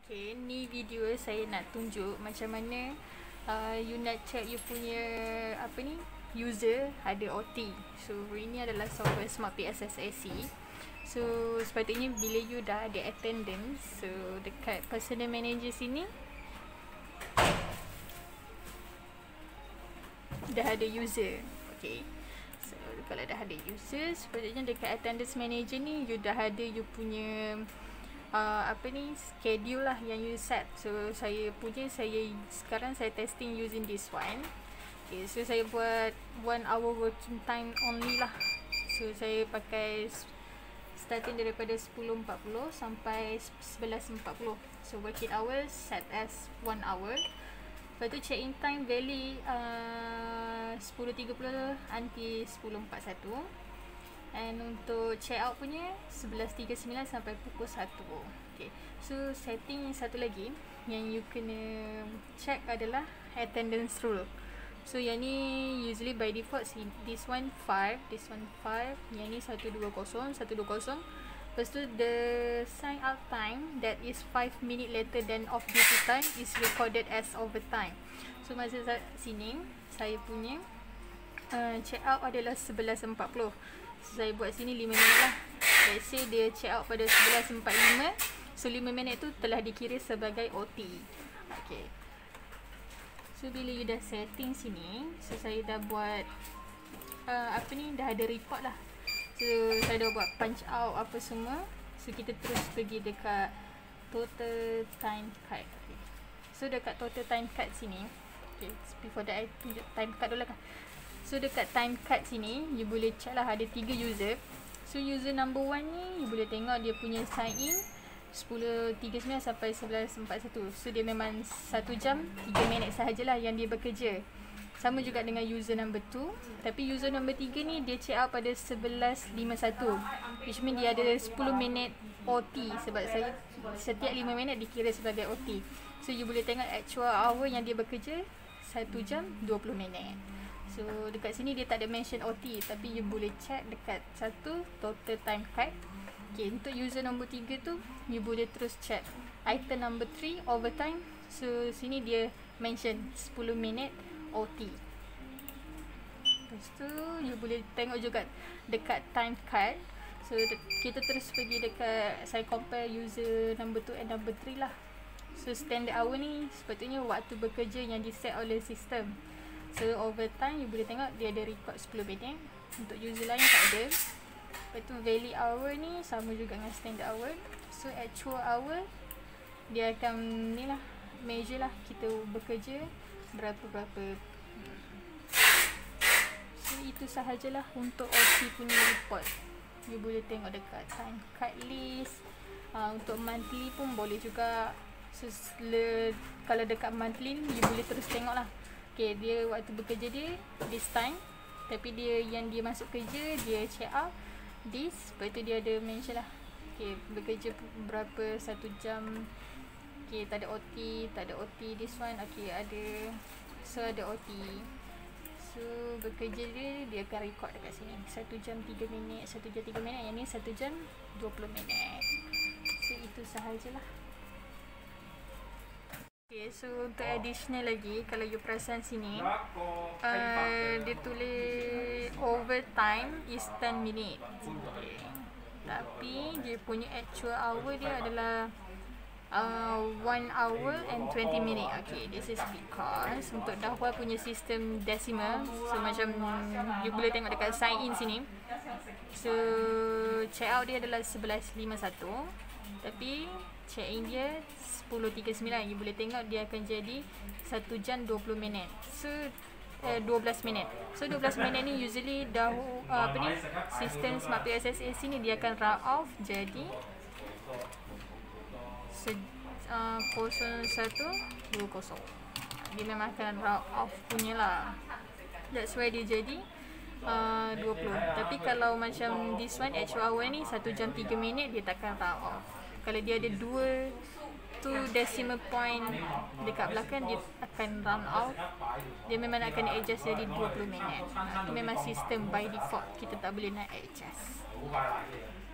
Okay, ni video saya nak tunjuk macam mana you nak check you punya user ada OT. So ini adalah software SmartPay SSAC. So sepatutnya bila you dah ada attendance, so dekat personal manager sini dah ada user. Okay, so kalau dah ada user, sepatutnya dekat attendance manager ni you dah ada you punya schedule lah yang you set. So sekarang saya testing using this one. Okay, so saya buat 1 hour working time only lah. So saya pakai starting daripada 10.40 sampai 11.40. So working hours set as 1 hour. Lepas tu check in time valid 10.30 until 10.41. And untuk check out punya 11.39 sampai pukul 1. Okay. So setting yang satu lagi yang you kena check adalah attendance rule. So yang ni usually by default this one 5, this one 5, yang ni 120. Lepas tu the sign out time that is 5 minutes later than off duty time is recorded as overtime. So masa sini saya punya check out adalah 11.40. So, saya buat sini 5 minit lah. Let's say dia check out pada 11.45. So 5 minit tu telah dikira sebagai OT. Okay. So bila you dah setting sini, so saya dah buat dah ada report lah. So saya dah buat punch out apa semua. So kita terus pergi dekat total time card. Okay. So dekat total time card sini, okay, before that I tunjuk time card dulu kan. So dekat time card sini you boleh check lah, ada 3 user. So user number 1 ni you boleh tengok dia punya sign in 10.39 sampai 11.41. So dia memang 1 jam 3 minit sahajalah yang dia bekerja. Sama juga dengan user number 2. Tapi user number 3 ni dia check out pada 11.51, which mean dia ada 10 minit OT. Sebab saya setiap 5 minit dikira sebagai OT. So you boleh tengok actual hour yang dia bekerja 1 jam 20 minit. So dekat sini dia tak ada mention OT, tapi you boleh check dekat satu total time card. Okay, untuk user nombor 3 tu you boleh terus check item number 3 overtime. So sini dia mention 10 minit OT. Lepas tu you boleh tengok juga dekat time card. So kita terus pergi dekat, saya compare user number 2 and number 3 lah. So standard hour ni sepatutnya waktu bekerja yang di set oleh sistem. So overtime you boleh tengok dia ada record 10 minit. Untuk user lain tak ada. Lepas tu valid hour ni sama juga dengan standard hour. So actual hour dia akan ni lah, measure lah kita bekerja berapa-berapa. So itu sahajalah untuk OT punya report. You boleh tengok dekat time card list. Untuk monthly pun boleh juga. So kalau dekat monthly you boleh terus tengok lah. Okay, dia waktu bekerja dia this time, tapi dia yang dia masuk kerja dia check out this. Lepas tu dia ada mention lah, okay, bekerja berapa 1 jam. Okay, tak ada OT, tak ada OT this one. Okay, ada, so ada OT. So bekerja dia akan record dekat sini 1 jam 3 minit, 1 jam 3 minit. Yang ni 1 jam 20 minit. So itu sahajalah. Okay, so untuk additional lagi, kalau you perasan sini dia tulis overtime is 10 minit. Okay. Tapi dia punya actual hour dia adalah 1 hour and 20 minit. Okay, this is because untuk Dahua punya sistem decimal. So macam you boleh tengok dekat sign in sini. So check out dia adalah 11.51, tapi check in dia 10.39. You boleh tengok dia akan jadi 1 jam 20 minit. So 12 minit. So 12 minit ni usually sistem SmartPay SSAC ni dia akan round off jadi 01.20. Dia memang akan round off punya lah. That's why dia jadi 20. Tapi kalau macam this one actual hour ni 1 jam 3 minit dia takkan round off. Kalau dia ada 2 decimal point dekat belakang dia akan round out. Dia memang akan adjust jadi 20 minit. Itu memang sistem by default, kita tak boleh nak adjust.